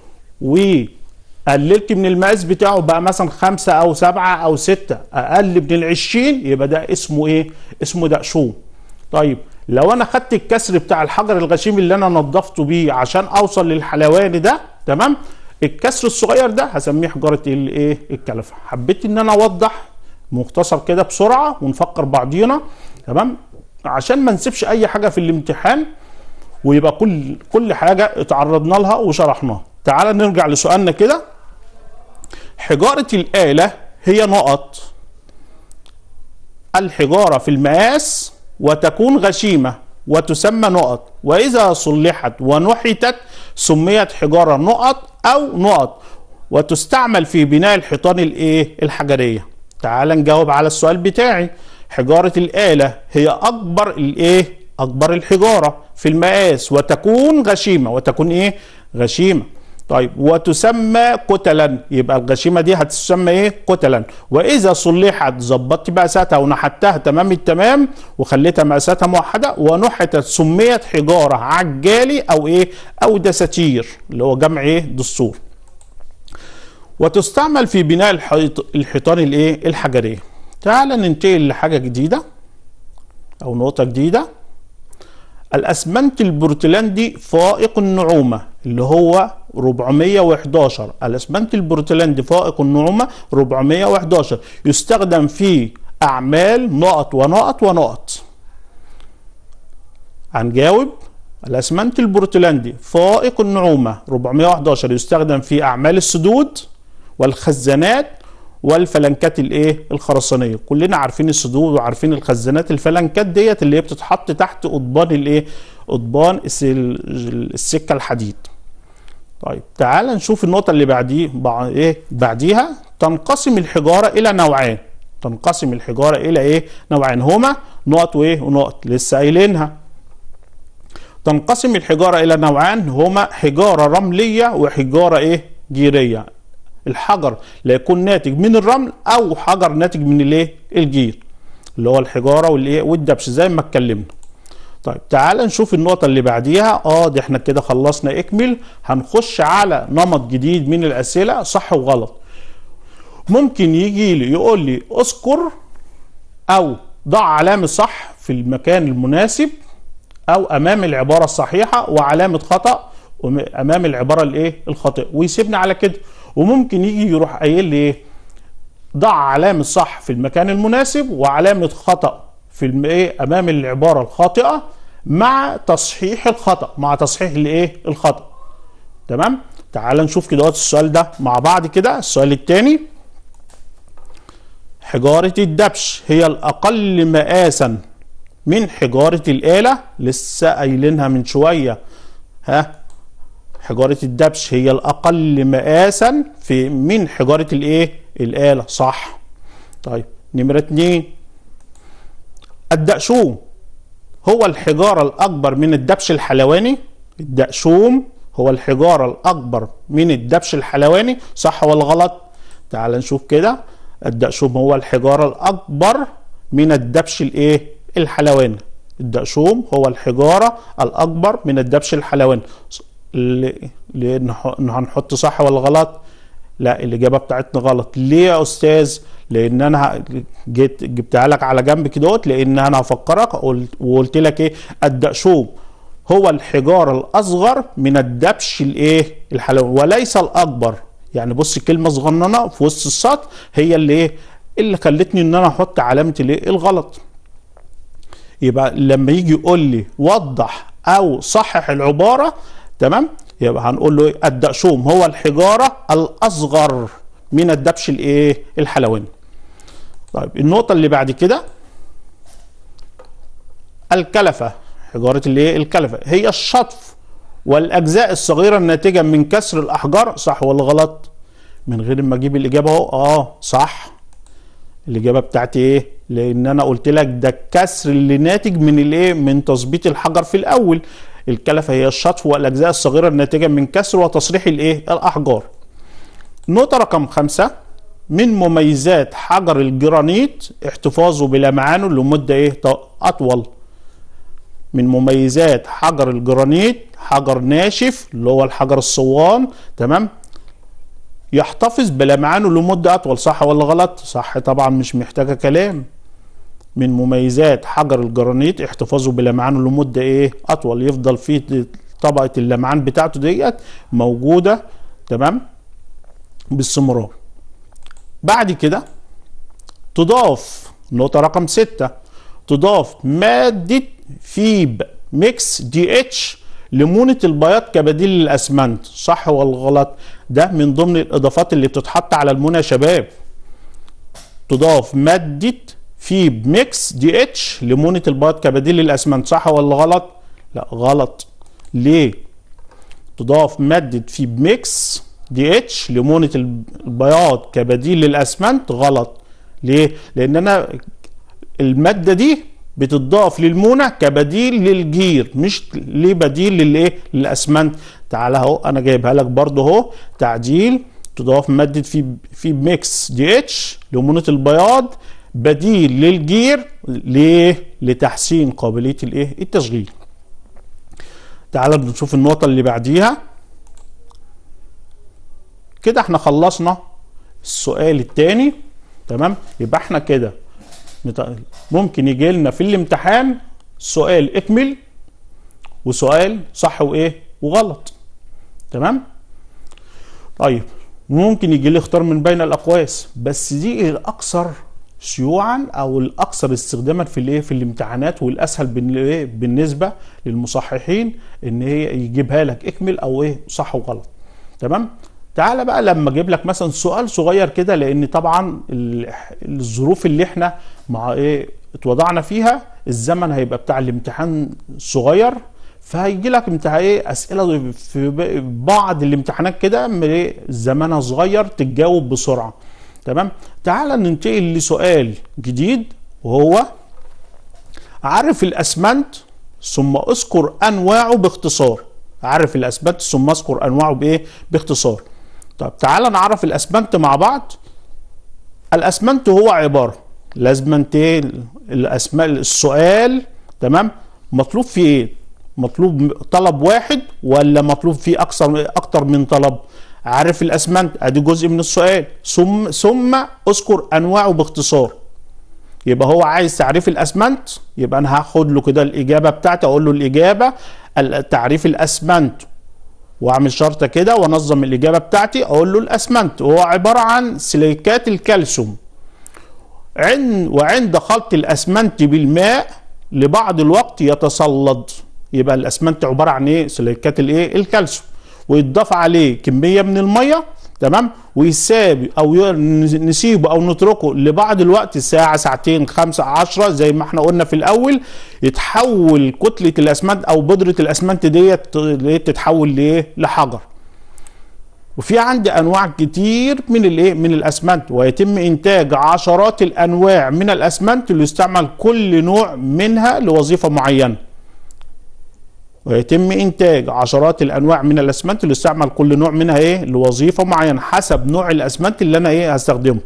وقللت من المقاس بتاعه بقى مثلا خمسة او سبعة او ستة، اقل من العشرين، يبقى ده اسمه ايه؟ اسمه دقشوم. طيب لو انا خدت الكسر بتاع الحجر الغشيم اللي انا نظفته بيه عشان اوصل للحلواني ده، تمام، الكسر الصغير ده هسميه حجاره الايه؟ الكلفه. حبيت ان انا اوضح مختصر كده بسرعه ونفكر بعضينا، تمام، عشان ما نسيبش اي حاجه في الامتحان، ويبقى كل كل حاجه اتعرضنا لها وشرحناها. تعال نرجع لسؤالنا كده. حجاره الاله هي نقط الحجاره في المقاس وتكون غشيمه وتسمى نقط، واذا صلحت ونحتت سميت حجاره نقط او نقط، وتستعمل في بناء الحيطان الايه؟ الحجريه. تعال نجاوب على السؤال بتاعي. حجاره الاله هي اكبر الايه؟ اكبر الحجاره في المقاس، وتكون غشيمه. وتكون ايه؟ غشيمه. طيب وتسمى كتلا. يبقى الغشيمه دي هتسمى ايه؟ كتلا. واذا صلحت، ظبطت مقاساتها ونحتها تمام التمام وخليتها مقاساتها موحده ونحتت، سميت حجاره عجالي او ايه؟ او دساتير، اللي هو جمع ايه؟ دستور. وتستعمل في بناء الحيط الحيطان الايه؟ الحجريه. تعال ننتقل لحاجه جديده او نقطه جديده. الاسمنت البورتلاندي فائق النعومه اللي هو أربعمائة وأحد عشر. الاسمنت البورتلاندي فائق النعومه أربعمائة وأحد عشر يستخدم في اعمال نقط ونقط ونقط. هنجاوب. الاسمنت البورتلاندي فائق النعومه أربعمائة وأحد عشر يستخدم في اعمال السدود والخزانات والفلنكات الايه؟ الخرسانيه. كلنا عارفين السدود وعارفين الخزانات. الفلنكات ديت اللي هي بتتحط تحت قضبان الايه؟ قضبان السكه الحديد. طيب تعال نشوف النقطه اللي بعديه بعد ايه؟ بعديها. تنقسم الحجاره الى نوعين. تنقسم الحجاره الى ايه؟ نوعين، هما نقط وايه؟ ونقط، لسه قايلينها. تنقسم الحجاره الى نوعان، هما حجاره رمليه وحجاره ايه؟ جيريه. الحجر لا يكون ناتج من الرمل او حجر ناتج من الايه؟ الجير، اللي هو الحجاره والايه؟ والدبش زي ما اتكلمنا. طيب تعال نشوف النقطة اللي بعديها. اه دي احنا كده خلصنا اكمل. هنخش على نمط جديد من الأسئلة صح وغلط. ممكن يجي لي يقول لي اذكر او ضع علامة صح في المكان المناسب او امام العبارة الصحيحة وعلامة خطأ امام العبارة الايه الخاطئة، ويسيبني على كده. وممكن يجي يروح قايل لي ايه ضع علامة صح في المكان المناسب وعلامة خطأ في ايه امام العبارة الخاطئة مع تصحيح الخطأ، مع تصحيح الايه الخطأ. تمام. تعال نشوف كده السؤال ده مع بعض كده. السؤال الثاني، حجارة الدبش هي الأقل مقاسا من حجارة الآلة. لسه قايلينها من شوية. ها حجارة الدبش هي الأقل مقاسا في من حجارة الإيه؟ الآلة. صح. طيب نمرة اتنين، الدقشوم هو الحجارة الأكبر من الدبش الحلواني. الدقشوم هو الحجارة الأكبر من الدبش الحلواني. صح ولا غلط؟ تعال نشوف كده. الدقشوم هو الحجارة الأكبر من الدبش الإيه؟ الحلواني. الدقشوم هو الحجارة الأكبر من الدبش الحلواني. لأن هنحط صح ولا غلط؟ لا، الإجابة بتاعتنا غلط. ليه يا أستاذ؟ لأن أنا جيت جبتها لك على جنب كده، لأن أنا هفكرك وقلت لك إيه؟ الدقشوم هو الحجارة الأصغر من الدبش الإيه؟ الحلواني وليس الأكبر. يعني بص كلمة صغننة في وسط السطر هي اللي إيه؟ اللي خلتني إن أنا أحط علامة الإيه؟ الغلط. يبقى لما يجي يقول لي وضح أو صحح العبارة، تمام؟ يبقى هنقول له الدقشوم هو الحجارة الأصغر من الدبش الايه؟ الحلواني. طيب النقطة اللي بعد كده، الكلفة. حجارة الايه؟ الكلفة هي الشطف والأجزاء الصغيرة الناتجة من كسر الأحجار. صح ولا غلط؟ من غير ما أجيب الإجابة أهو. أه صح. الإجابة بتاعتي إيه؟ لأن أنا قلت لك ده الكسر اللي ناتج من الايه؟ من تظبيط الحجر في الأول. الكلفة هي الشطف والأجزاء الصغيرة الناتجة من كسر وتصريح الايه؟ الأحجار. نقطة رقم خمسة، من مميزات حجر الجرانيت احتفاظه بلمعانه لمدة ايه؟ أطول. من مميزات حجر الجرانيت، حجر ناشف اللي هو الحجر الصوان، تمام؟ يحتفظ بلمعانه لمدة أطول. صح ولا غلط؟ صح طبعا، مش محتاجة كلام. من مميزات حجر الجرانيت احتفاظه بلمعانه لمدة ايه؟ أطول. يفضل فيه طبقة اللمعان بتاعته ديت موجودة، تمام؟ باستمرار. بعد كده تضاف نقطة رقم ستة، تضاف مادة فيب ميكس دي اتش لمونة البياض كبديل للأسمنت. صح ولا غلط؟ ده من ضمن الإضافات اللي بتتحط على المونة يا شباب. تضاف مادة فيب ميكس دي اتش لمونة البياض كبديل للأسمنت. صح ولا غلط؟ لا غلط. ليه؟ تضاف مادة فيب ميكس دي اتش لمونة البياض كبديل للأسمنت. غلط. ليه؟ لأن أنا المادة دي بتضاف للمونة كبديل للجير، مش ليه بديل للايه؟ للأسمنت. تعالى اهو انا جايبها لك برضه اهو تعديل. تضاف مادة في في ميكس دي اتش لمونة البياض بديل للجير. ليه؟ لتحسين قابلية الايه؟ التشغيل. تعالى نشوف النقطة اللي بعديها. كده احنا خلصنا السؤال الثاني، تمام؟ يبقى احنا كده ممكن يجي لنا في الامتحان سؤال اكمل وسؤال صح وايه وغلط، تمام؟ طيب ممكن يجي لي اختار من بين الاقواس، بس دي الاكثر شيوعا او الاكثر استخداما في الايه؟ في الامتحانات، والاسهل بالنسبه للمصححين ان هي يجيبها لك اكمل او ايه؟ صح وغلط، تمام؟ تعالى بقى لما اجيب لك مثلا سؤال صغير كده، لان طبعا الظروف اللي احنا مع ايه اتوضعنا فيها، الزمن هيبقى بتاع الامتحان صغير، فهيجي لك امتحان ايه؟ اسئله في بعض الامتحانات كده زمنها صغير تتجاوب بسرعه، تمام؟ تعالى ننتقل لسؤال جديد، وهو عرف الاسمنت ثم اذكر انواعه باختصار. عرف الاسمنت ثم اذكر انواعه بايه؟ باختصار. طب تعالى نعرف الاسمنت مع بعض. الاسمنت هو عباره، لازم انت الاسماء السؤال، تمام؟ مطلوب فيه ايه؟ مطلوب طلب واحد ولا مطلوب فيه اكثر اكتر من طلب؟ عارف الاسمنت، ادي جزء من السؤال. ثم ثم اذكر انواعه باختصار. يبقى هو عايز تعريف الاسمنت، يبقى انا هاخد له كده الاجابه بتاعتي، اقول له الاجابه تعريف الاسمنت، واعمل شرطه كده وانظم الاجابه بتاعتي، اقول له الاسمنت هو عباره عن سيليكات الكالسيوم، عند وعند خلط الاسمنت بالماء لبعض الوقت يتصلد. يبقى الاسمنت عباره عن ايه؟ سيليكات الايه؟ الكالسيوم، ويتضاف عليه كميه من الميه، تمام، ويساب او نسيبه او نتركه لبعض الوقت، ساعه ساعتين خمسه عشرة زي ما احنا قلنا في الاول، يتحول كتله الاسمنت او بودره الاسمنت ديت تتحول لايه؟ لحجر. وفي عندي انواع كتير من الايه؟ من الاسمنت، ويتم انتاج عشرات الانواع من الاسمنت اللي يستعمل كل نوع منها لوظيفه معينه. ويتم انتاج عشرات الانواع من الاسمنت اللي يستعمل كل نوع منها ايه؟ لوظيفه معينه حسب نوع الاسمنت اللي انا ايه؟ هستخدمه.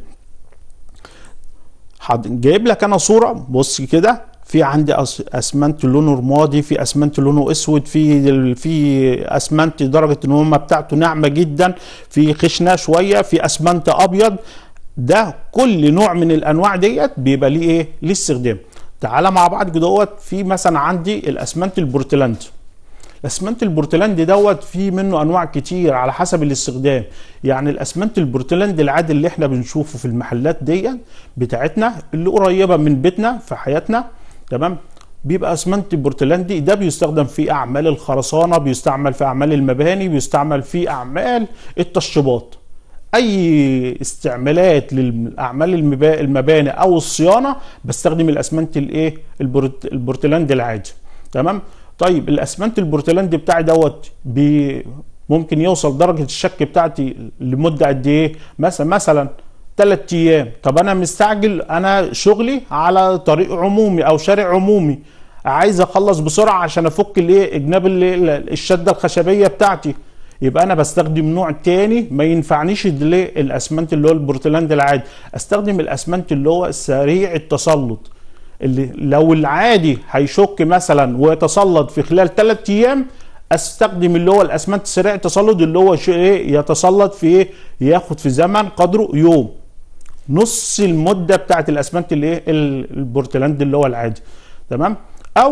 جايب لك انا صوره، بص كده، في عندي اسمنت لونه رمادي، في اسمنت لونه اسود، في في اسمنت درجه النعومه بتاعته ناعمه جدا، في خشنه شويه، في اسمنت ابيض. ده كل نوع من الانواع ديت بيبقى ليه ايه؟ ليه استخدام. تعالى مع بعض كده دوت. في مثلا عندي الاسمنت البورتلاند. الاسمنت البورتلاند دوت في منه انواع كتير على حسب الاستخدام. يعني الاسمنت البورتلاند العادي اللي احنا بنشوفه في المحلات دي بتاعتنا اللي قريبه من بيتنا في حياتنا، تمام، بيبقى اسمنت بورتلاندي. ده بيستخدم في اعمال الخرسانه، بيستعمل في اعمال المباني، بيستعمل في اعمال التشطيبات. اي استعمالات للاعمال المباني او الصيانه بستخدم الاسمنت الايه؟ البورتلاند العادي، تمام. طيب الاسمنت البورتلاند بتاعي دوت ممكن يوصل درجه الشك بتاعتي لمده قد ايه؟ مثلا مثلا ثلاث ايام. طب انا مستعجل، انا شغلي على طريق عمومي او شارع عمومي، عايز اخلص بسرعه عشان افك الايه؟ جناب الشده الخشبيه بتاعتي، يبقى انا بستخدم نوع تاني ما ينفعنيش الاسمنت اللي هو البورتلاند العادي. استخدم الاسمنت اللي هو سريع التسلط، اللي لو العادي هيشك مثلا ويتصلد في خلال ثلاث ايام، استخدم اللي هو الاسمنت سريع التسلط اللي هو ايه؟ يتصلد في ايه؟ ياخد في زمن قدره يوم، نص المده بتاعت الاسمنت اللي ايه؟ البورتلاند اللي هو العادي، تمام. او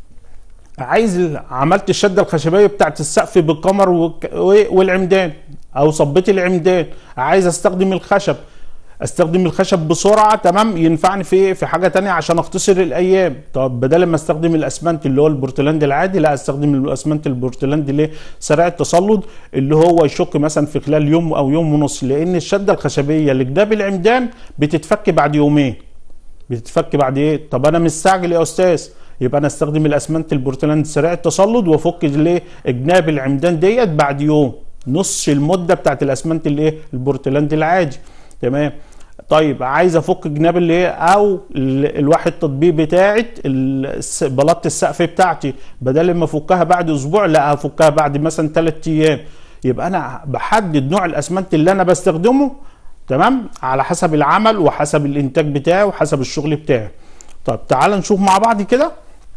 عايز عملت الشده الخشبيه بتاعت السقف بالقمر والعمدان او صبيت العمدان، عايز استخدم الخشب، استخدم الخشب بسرعه، تمام، ينفعني في في حاجه تانية عشان اختصر الايام. طب بدل ما استخدم الاسمنت اللي هو البورتلاند العادي، لا استخدم الاسمنت البورتلاند اللي سريع التسلط اللي هو يشك مثلا في خلال يوم او يوم ونص، لان الشده الخشبيه لجناب العمدان بتتفك بعد يومين. بتتفك بعد ايه؟ طب انا مستعجل يا استاذ، يبقى انا استخدم الاسمنت البورتلاند سريع التسلط وافك ليه؟ جناب العمدان ديت بعد يوم، نص المده بتاعت الاسمنت اللي ايه؟ البورتلاند العادي، تمام. طيب عايز افك جناب اللي هي او الواحد تطبيق بتاعت بلاطه السقف بتاعتي، بدل ما افكها بعد اسبوع لا افكها بعد مثلا ثلاث ايام. يبقى انا بحدد نوع الاسمنت اللي انا بستخدمه، تمام، على حسب العمل وحسب الانتاج بتاعي وحسب الشغل بتاعي. طب تعال نشوف مع بعض كده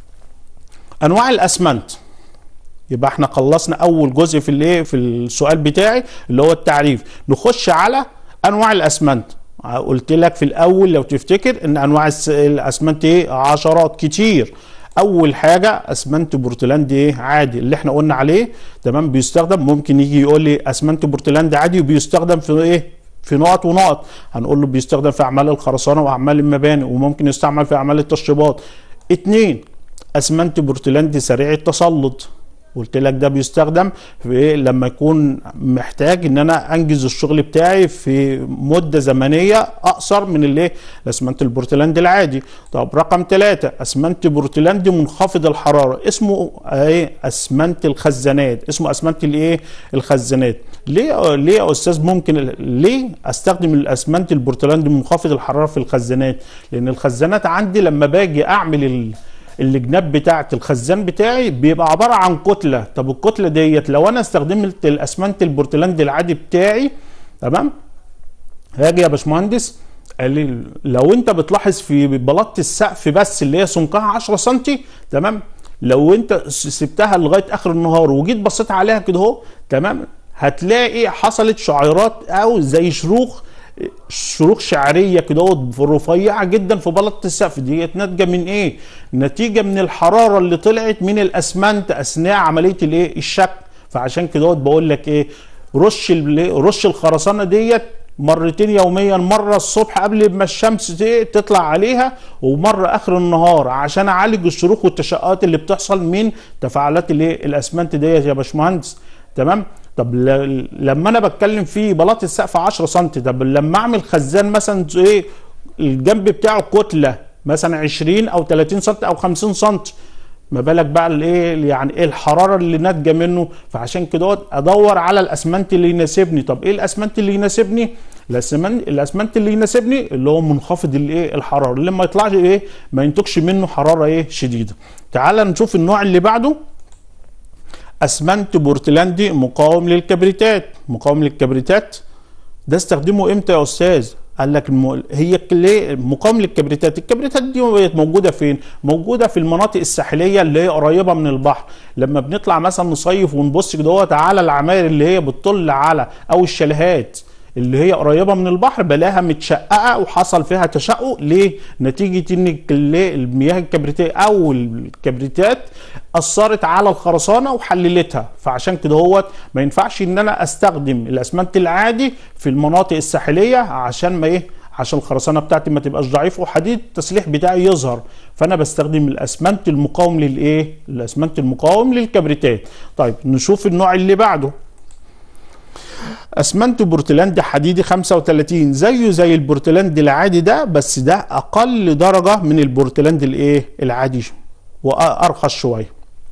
انواع الاسمنت. يبقى احنا خلصنا اول جزء في الايه؟ في السؤال بتاعي اللي هو التعريف. نخش على انواع الاسمنت. قلت لك في الاول لو تفتكر ان انواع الاسمنت ايه؟ عشرات كتير. اول حاجه اسمنت بورتلاند ايه؟ عادي اللي احنا قلنا عليه، تمام، بيستخدم. ممكن يجي يقول لي اسمنت بورتلاند عادي وبيستخدم في ايه؟ في نقط ونقط، هنقول له بيستخدم في اعمال الخرسانه واعمال المباني، وممكن يستعمل في اعمال التشطيبات. اتنين اسمنت بورتلاند سريع التسلط، قلت لك ده بيستخدم في لما يكون محتاج ان انا انجز الشغل بتاعي في مده زمنيه اقصر من الايه؟ الاسمنت البورتلاند العادي. طب رقم ثلاثة اسمنت بورتلاند منخفض الحراره، اسمه ايه؟ اسمنت الخزانات، اسمه اسمنت الايه؟ الخزانات. ليه ليه يا استاذ ممكن ليه استخدم الاسمنت البورتلاند منخفض الحراره في الخزانات؟ لان الخزانات عندي لما باجي اعمل ال الجناب بتاعت الخزان بتاعي بيبقى عباره عن كتله. طب الكتله ديت لو انا استخدمت الاسمنت البورتلاند العادي بتاعي، تمام، هاجي يا باشمهندس قال لي لو انت بتلاحظ في بلاطه السقف بس اللي هي سمكها عشرة سنتي، تمام، لو انت سبتها لغايه اخر النهار وجيت بصيت عليها كده اهو تمام، هتلاقي حصلت شعيرات او زي شروخ شروخ شعريه كده رفيعه جدا في بلاطه السقف. ديت ناتجه من ايه؟ نتيجه من الحراره اللي طلعت من الاسمنت اثناء عمليه الايه؟ الشك. فعشان كده بقول لك ايه؟ رش رش الخرسانه ديت مرتين يوميا، مره الصبح قبل ما الشمس تطلع عليها، ومره اخر النهار، عشان اعالج الشروخ والتشققات اللي بتحصل من تفاعلات الايه؟ الاسمنت ديت يا باشمهندس. تمام. طب لما انا بتكلم في بلاط السقف عشرة سم، طب لما اعمل خزان مثلا ايه الجنب بتاعه كتله مثلا عشرين او تلاتين سم او خمسين سم، ما بالك بقى الايه يعني ايه الحراره اللي ناتجه منه. فعشان كده ادور على الاسمنت اللي يناسبني. طب ايه الاسمنت اللي يناسبني؟ الاسمنت الاسمنت اللي يناسبني اللي هو منخفض الايه؟ الحراره، اللي ما يطلعش ايه؟ ما ينتجش منه حراره ايه؟ شديده. تعال نشوف النوع اللي بعده، اسمنت بورتلاندي مقاوم للكبريتات. مقاوم للكبريتات ده استخدمه امتى يا استاذ؟ قال لك المو... هي ليه مقاوم للكبريتات؟ الكبريتات دي موجوده فين؟ موجوده في المناطق الساحليه اللي هي قريبه من البحر. لما بنطلع مثلا نصيف ونبص كده على العماير اللي هي بتطل على او الشاليهات اللي هي قريبه من البحر، بلاها متشققه وحصل فيها تشقق. ليه؟ نتيجه ان المياه الكبريتيه او الكبريتات اثرت على الخرسانه وحللتها. فعشان كده هو ما ينفعش ان انا استخدم الاسمنت العادي في المناطق الساحليه، عشان ما ايه؟ عشان الخرسانه بتاعتي ما تبقاش ضعيفه وحديد التسليح بتاعي يظهر. فانا بستخدم الاسمنت المقاوم للايه؟ الاسمنت المقاوم للكبريتات. طيب نشوف النوع اللي بعده، اسمنت بورتلاند حديدي خمسة وتلاتين، زيه زي البورتلاند العادي ده، بس ده اقل درجه من البورتلاند الايه؟ العادي وارخص شويه.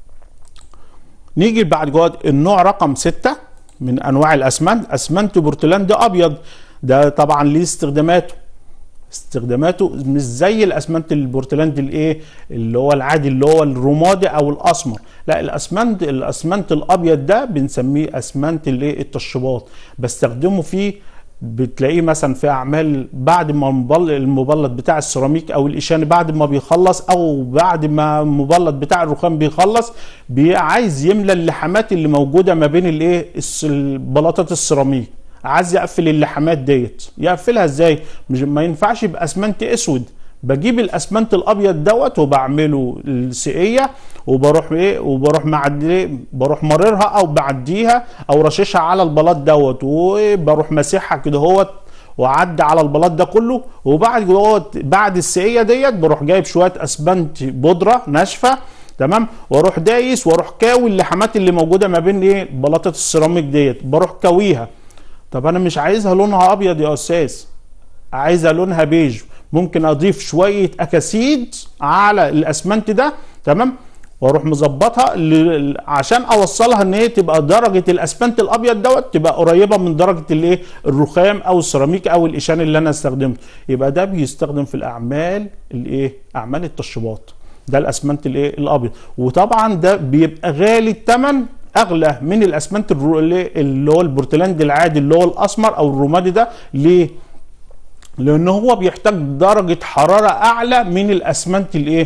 نيجي بعد جوه النوع رقم ستة من انواع الاسمنت، اسمنت بورتلاند ابيض. ده طبعا ليه استخداماته استخداماته مش زي الاسمنت البورتلاند الايه اللي هو العادي اللي هو الرمادي او الاسمر. لا، الاسمنت الاسمنت الابيض ده بنسميه اسمنت الايه؟ التشطيبات. بستخدمه فيه، بتلاقيه مثلا في اعمال بعد ما المبلط بتاع السيراميك او الاشاني بعد ما بيخلص، او بعد ما المبلط بتاع الرخام بيخلص، عايز يملى اللحامات اللي موجوده ما بين الايه؟ بلاطات السيراميك. عايز يقفل اللحامات ديت، يقفلها ازاي؟ مش ما ينفعش يبقى اسمنت اسود. بجيب الاسمنت الابيض دوت وبعمله السقيه، وبروح ايه؟ وبروح معدي بروح مررها او بعديها او رششها على البلاط دوت، وبروح مسحها كده اهوت واعدي على البلاط ده كله. وبعد دوت بعد السقيه ديت بروح جايب شويه اسمنت بودره ناشفه تمام، واروح دايس واروح كاوي اللحامات اللي موجوده ما بين ايه؟ بلاطه السيراميك ديت، بروح كاويها. طب انا مش عايزها لونها ابيض يا استاذ، عايزها لونها بيج. ممكن اضيف شويه اكاسيد على الاسمنت ده تمام، واروح مظبطها عشان اوصلها ان هي تبقى درجه الاسمنت الابيض دوت تبقى قريبه من درجه الايه؟ الرخام او السيراميك او الاشان اللي انا استخدمته. يبقى ده بيستخدم في الاعمال الايه؟ اعمال التشطيبات. ده الاسمنت الايه؟ الابيض. وطبعا ده بيبقى غالي الثمن، اغلى من الاسمنت اللي هو البورتلاند العادي اللي هو الاسمر او الرمادي ده. ليه؟ لان هو بيحتاج درجه حراره اعلى من الاسمنت الايه؟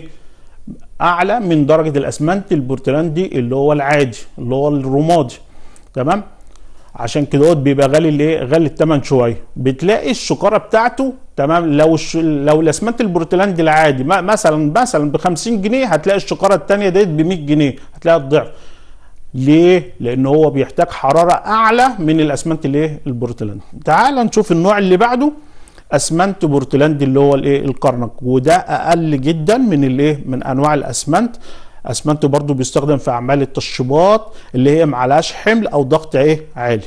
اعلى من درجه الاسمنت البورتلاندي اللي هو العادي اللي هو الرمادي تمام. عشان كده بيبقى غالي الايه؟ غالي الثمن شويه. بتلاقي الشكاره بتاعته تمام، لو الش... لو الاسمنت البورتلاندي العادي مثلا مثلا ب خمسين جنيه، هتلاقي الشكاره الثانيه ديت ب مية جنيه، هتلاقي الضعف. ليه؟ لان هو بيحتاج حراره اعلى من الاسمنت الايه؟ البورتلاند. تعال نشوف النوع اللي بعده، اسمنت بورتلاند اللي هو الايه؟ الكرنك. وده اقل جدا من الايه؟ من انواع الاسمنت. اسمنت برضو بيستخدم في اعمال التشطيبات اللي هي معلهاش حمل او ضغط ايه؟ عالي.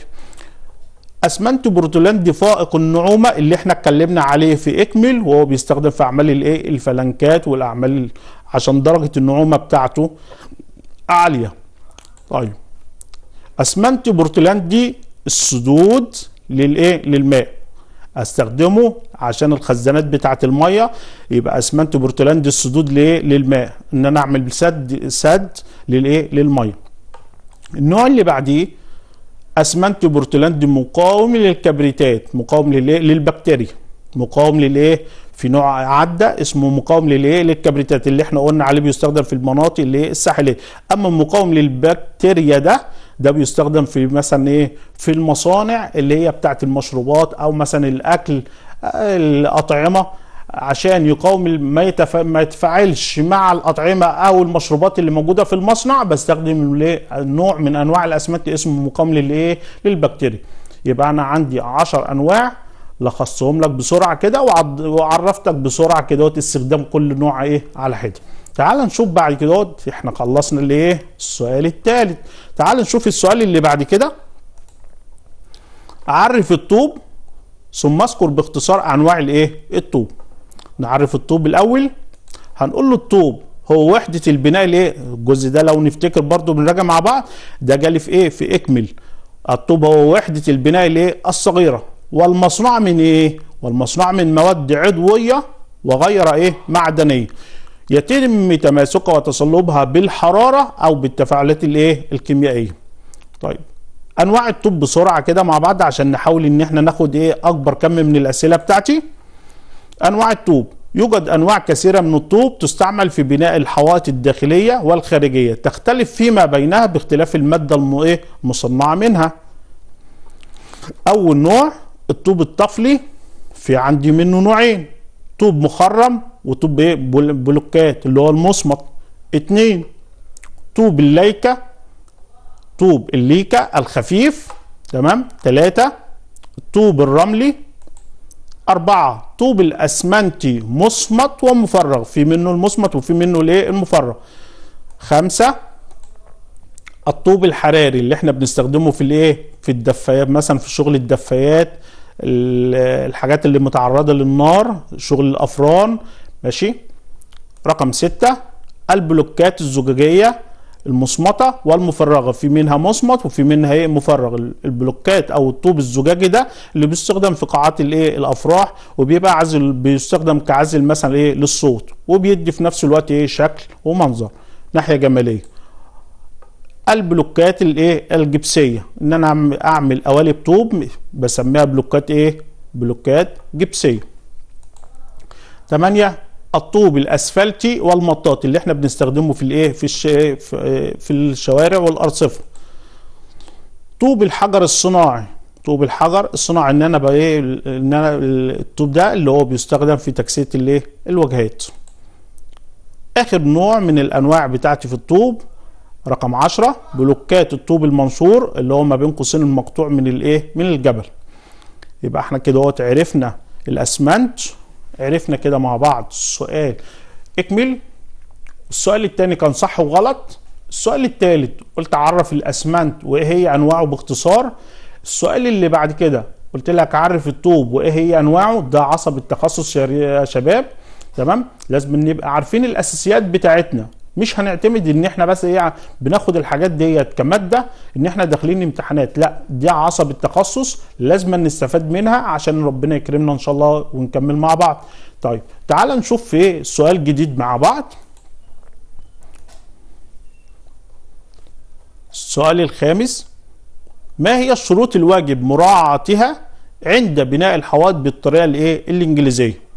اسمنت بورتلاند فائق النعومه اللي احنا اتكلمنا عليه في اكمل، وهو بيستخدم في اعمال الايه؟ الفلنكات والاعمال عشان درجه النعومه بتاعته عاليه. طيب اسمنت بورتلاندي السدود للايه؟ للماء. استخدمه عشان الخزانات بتاعه الميه، يبقى اسمنت بورتلاندي السدود ليه؟ للماء، ان انا اعمل سد سد للايه؟ للميه. النوع اللي بعديه اسمنت بورتلاندي مقاوم للكبريتات، مقاوم للايه؟ للبكتيريا، مقاوم للايه؟ في نوع عدة اسمه مقاوم للايه للكبريتات اللي احنا قلنا عليه بيستخدم في المناطق اللي هي الساحليه. اما المقاوم للبكتيريا ده ده بيستخدم في مثلا ايه في المصانع اللي هي بتاعت المشروبات او مثلا الاكل الاطعمه، عشان يقاوم ما, يتف... ما يتفاعلش مع الاطعمه او المشروبات اللي موجوده في المصنع، بستخدم نوع من انواع الاسمنت اسمه مقاوم للايه للبكتيريا. يبقى انا عندي عشر انواع لخصتهم لك بسرعه كده وعرفتك بسرعه كده استخدام كل نوع ايه على حده. تعال نشوف بعد كده، احنا خلصنا الايه السؤال الثالث. تعال نشوف السؤال اللي بعد كده. عرف الطوب ثم اذكر باختصار انواع الايه الطوب. نعرف الطوب الاول. هنقول له الطوب هو وحده البناء الايه، الجزء ده لو نفتكر برضو بنراجع مع بعض، ده جالي في ايه في اكمل. الطوب هو وحده البناء الايه الصغيره، والمصنوع من ايه؟ والمصنوع من مواد عضويه وغير ايه معدنيه، يتم تماسكها وتصلبها بالحراره او بالتفاعلات الايه الكيميائيه. طيب انواع الطوب بسرعه كده مع بعض عشان نحاول ان احنا ناخد ايه اكبر كم من الاسئله بتاعتي. انواع الطوب، يوجد انواع كثيره من الطوب تستعمل في بناء الحوائط الداخليه والخارجيه، تختلف فيما بينها باختلاف الماده المصنعه منها. اول نوع الطوب الطفلي، في عندي منه نوعين، طوب مخرم وطوب ايه بلوكات اللي هو المصمت. اتنين طوب الليكه، طوب الليكه الخفيف. تمام. تلاتة الطوب الرملي. أربعة طوب الأسمنتي مصمت ومفرغ، في منه المصمت وفي منه الايه المفرغ. خمسة الطوب الحراري اللي احنا بنستخدمه في الايه في الدفايات، مثلا في شغل الدفايات، الحاجات اللي متعرضة للنار، شغل الأفران. ماشي. رقم ستة البلوكات الزجاجية المصمتة والمفرغة، في منها مصمت وفي منها ايه مفرغ. البلوكات او الطوب الزجاجي ده اللي بيستخدم في قاعات الايه الافراح، وبيبقى عزل، بيستخدم كعزل مثلا ايه للصوت، وبيدي في نفس الوقت ايه شكل ومنظر ناحية جمالية. البلوكات الايه الجبسية، ان انا اعمل قوالب طوب بسميها بلوكات ايه بلوكات جبسية. تمانية الطوب الاسفلتي والمطاط اللي احنا بنستخدمه في الايه في الش... في الشوارع والارصفه. طوب الحجر الصناعي، طوب الحجر الصناعي ان انا بقى ايه ان انا الطوب ده اللي هو بيستخدم في تكسية الايه الواجهات. اخر نوع من الانواع بتاعتي في الطوب رقم عشرة بلوكات الطوب المنصور اللي هو ما بين قوسين المقطوع من الايه من الجبل. يبقى احنا كده اهوت عرفنا الاسمنت، عرفنا كده مع بعض السؤال اكمل. السؤال الثاني كان صح وغلط. السؤال الثالث قلت اعرف الاسمنت وايه هي انواعه باختصار. السؤال اللي بعد كده قلت لك عرف الطوب وايه هي انواعه، ده عصب التخصص يا شباب. تمام. لازم نبقى عارفين الاساسيات بتاعتنا، مش هنعتمد ان احنا بس ايه بناخد الحاجات ديت كماده ان احنا داخلين امتحانات، لا دي عصب التخصص لازم نستفاد منها عشان ربنا يكرمنا ان شاء الله ونكمل مع بعض. طيب تعال نشوف في سؤال جديد مع بعض. السؤال الخامس ما هي الشروط الواجب مراعاتها عند بناء الحوائط بالطريقه الايه الانجليزيه؟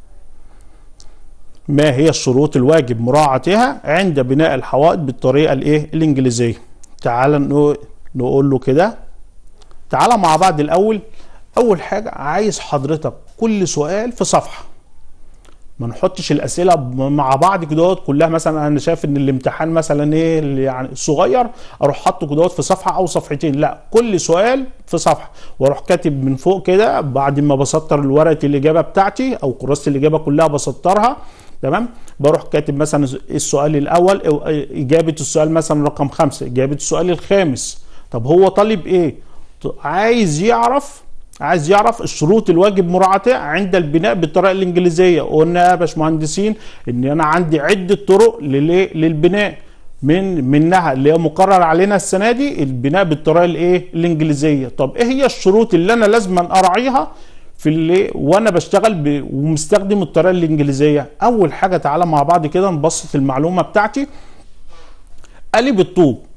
ما هي الشروط الواجب مراعاتها عند بناء الحوائط بالطريقه الايه الانجليزيه؟ تعال نقول له كده. تعال مع بعض الاول. اول حاجه عايز حضرتك كل سؤال في صفحه، ما نحطش الاسئله مع بعض كده كلها. مثلا انا شايف ان الامتحان مثلا ايه يعني صغير اروح حاطه كده في صفحه او صفحتين، لا كل سؤال في صفحه، واروح كاتب من فوق كده بعد ما بسطر ورقه الاجابه بتاعتي او كراسه الاجابه كلها بسطرها. تمام. بروح كاتب مثلا السؤال الاول او اجابه السؤال مثلا رقم خمسة، اجابه السؤال الخامس. طب هو طالب ايه؟ عايز يعرف عايز يعرف الشروط الواجب مراعاتها عند البناء بالطريقه الانجليزيه. قلنا يا باشمهندسين ان انا عندي عده طرق للبناء، من منها اللي هي مقرر علينا السنه دي البناء بالطريقه الايه الانجليزيه. طب ايه هي الشروط اللي انا لازم اراعيها في اللي وانا بشتغل ب... ومستخدم الطريقه الانجليزيه؟ اول حاجه تعالى مع بعض كده نبسط المعلومه بتاعتي. قالب الطوب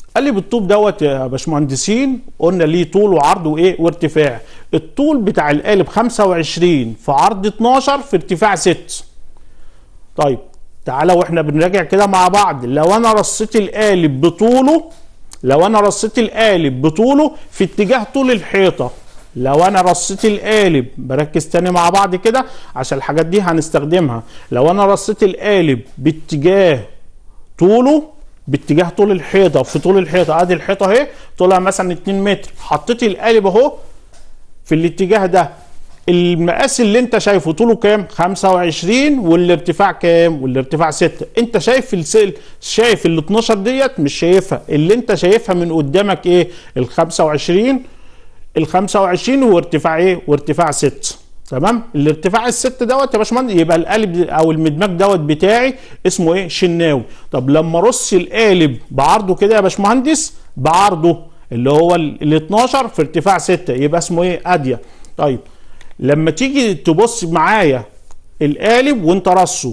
قالب الطوب دوت يا باشمهندسين قلنا ليه طول وعرض وايه وارتفاع. الطول بتاع القالب خمسة وعشرين في عرض اتناشر في ارتفاع ستة. طيب تعالى واحنا بنراجع كده مع بعض، لو انا رصيت القالب بطوله لو انا رصيت القالب بطوله في اتجاه طول الحيطه لو انا رصيت القالب بركز تاني مع بعض كده عشان الحاجات دي هنستخدمها. لو انا رصيت القالب باتجاه طوله باتجاه طول الحيطه في طول الحيطه، ادي الحيطه اهي طولها مثلا اتنين متر، حطيت القالب اهو في الاتجاه ده، المقاس اللي انت شايفه طوله كام؟ خمسة وعشرين والارتفاع كام؟ والارتفاع ستة. انت شايف السيل شايف ال اتناشر ديت مش شايفها، اللي انت شايفها من قدامك ايه؟ ال خمسة وعشرين ال خمسة وعشرين وارتفاع ايه؟ وارتفاع ستة. تمام؟ الارتفاع الست دوت يا باشمهندس يبقى القالب او المدماج دوت بتاعي اسمه ايه؟ شناوي. طب لما ارص القالب بعرضه كده يا باشمهندس بعرضه اللي هو ال اتناشر في ارتفاع ستة يبقى اسمه ايه؟ اديه. طيب لما تيجي تبص معايا القالب وانت رصه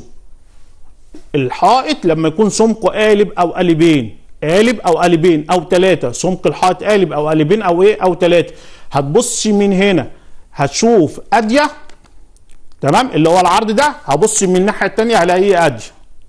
الحائط لما يكون سمكه قالب او قالبين قالب او قالبين او ثلاثه، سمك الحائط قالب او قالبين او ايه او ثلاثه، هتبص من هنا هتشوف اديه. تمام؟ اللي هو العرض ده هبص من الناحيه الثانيه هلاقيه اديه.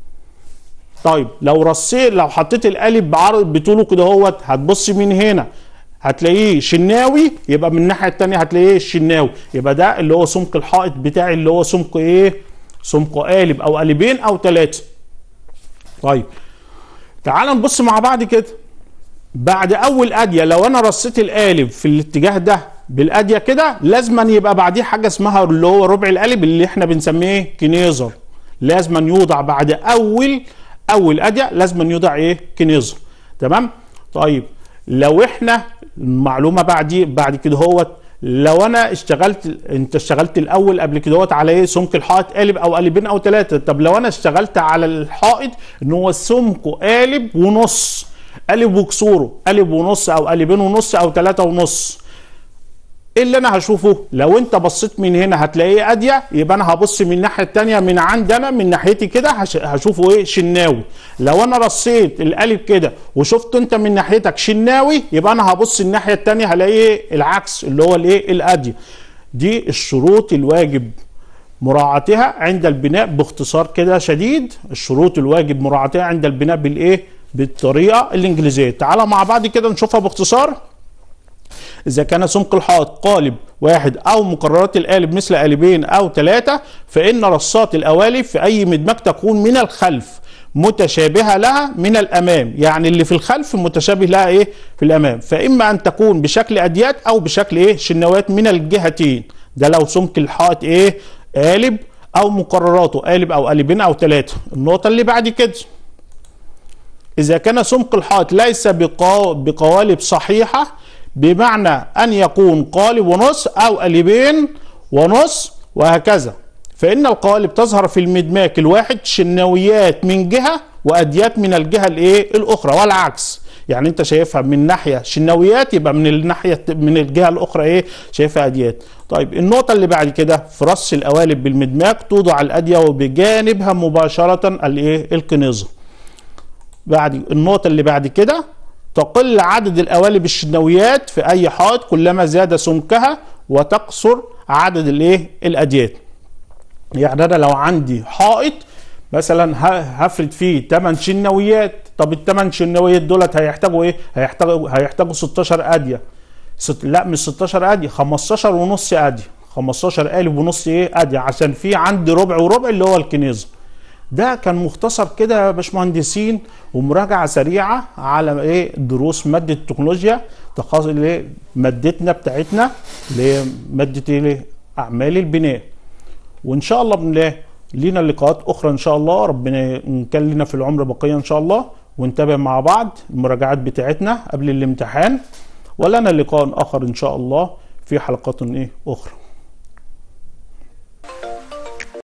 طيب لو رصيت لو حطيت القالب بعرض بطوله كده اهوت هتبص من هنا هتلاقيه شناوي، يبقى من الناحيه الثانيه هتلاقيه شناوي، يبقى ده اللي هو سمك الحائط بتاعي اللي هو سمك ايه؟ سمكه قالب او قالبين او ثلاثه. طيب تعال نبص مع بعض كده. بعد اول اديه لو انا رصيت القالب في الاتجاه ده بالاديه كده لازما يبقى بعديه حاجه اسمها اللي هو ربع القالب اللي احنا بنسميه كنيزر، لازما يوضع بعد اول اول اديه لازما يوضع ايه؟ كنيزر. تمام؟ طيب لو احنا المعلومه بعد بعد كده هوت لو انا اشتغلت انت اشتغلت الاول قبل كده هوت على ايه؟ سمك الحائط قالب او قالبين او ثلاثه. طب لو انا اشتغلت على الحائط ان هو سمكه قالب ونص، قالب وكسوره قالب ونص او قالبين ونص او ثلاثه ونص، ايه اللي انا هشوفه؟ لو انت بصيت من هنا هتلاقيه اديه، يبقى انا هبص من الناحيه الثانيه من عندنا من ناحيتي كده هشوفه ايه؟ شناوي. لو انا رصيت القالب كده وشفت انت من ناحيتك شناوي يبقى انا هبص الناحيه الثانيه هلاقيه العكس اللي هو الايه؟ الاديه. دي الشروط الواجب مراعاتها عند البناء باختصار كده شديد، الشروط الواجب مراعاتها عند البناء بالايه؟ بالطريقه الانجليزيه. تعالى مع بعض كده نشوفها باختصار. إذا كان سمك الحائط قالب واحد أو مقررات القالب مثل قالبين أو ثلاثة فإن رصات القوالب في أي مدمج تكون من الخلف متشابهة لها من الأمام، يعني اللي في الخلف متشابه لها إيه؟ في الأمام، فإما أن تكون بشكل أديات أو بشكل إيه؟ شنوات من الجهتين. ده لو سمك الحائط إيه؟ قالب أو مقرراته قالب أو قالبين أو ثلاثة. النقطة اللي بعد كده إذا كان سمك الحائط ليس بقو... بقوالب صحيحة بمعنى أن يكون قالب ونص أو قالبين ونص وهكذا، فإن القوالب تظهر في المدماج الواحد شناويات من جهة وأديات من الجهة الإيه؟ الأخرى، والعكس. يعني أنت شايفها من ناحية شناويات يبقى من الناحية من الجهة الأخرى إيه؟ شايفها أديات. طيب النقطة اللي بعد كده في رص القوالب بالمدماج توضع الأدية وبجانبها مباشرة الإيه؟ الكنيزة. بعد النقطة اللي بعد كده تقل عدد القوالب الشناويات في اي حائط كلما زاد سمكها وتقصر عدد الايه؟ الاديات. يعني انا لو عندي حائط مثلا هفرد فيه ثمانية شناويات، طب الثمان شناويات دولت هيحتاجوا ايه؟ هيحتاجوا هيحتاجوا ستاشر اديه. ست... لا مش ستاشر اديه، خمستاشر ونص اديه، خمستاشر قالب ونص ايه؟ اديه، عشان في عندي ربع وربع اللي هو الكنيزه. ده كان مختصر كده يا باشمهندسين ومراجعه سريعه على ايه؟ دروس ماده التكنولوجيا تخصص ايه؟ مادتنا بتاعتنا اللي هي ماده ايه؟ اعمال البناء. وان شاء الله بالله لينا لقاءات اخرى ان شاء الله، ربنا ان كان لنا في العمر بقيه ان شاء الله، ونتابع مع بعض المراجعات بتاعتنا قبل الامتحان، ولنا لقاء اخر ان شاء الله في حلقات ايه؟ اخرى.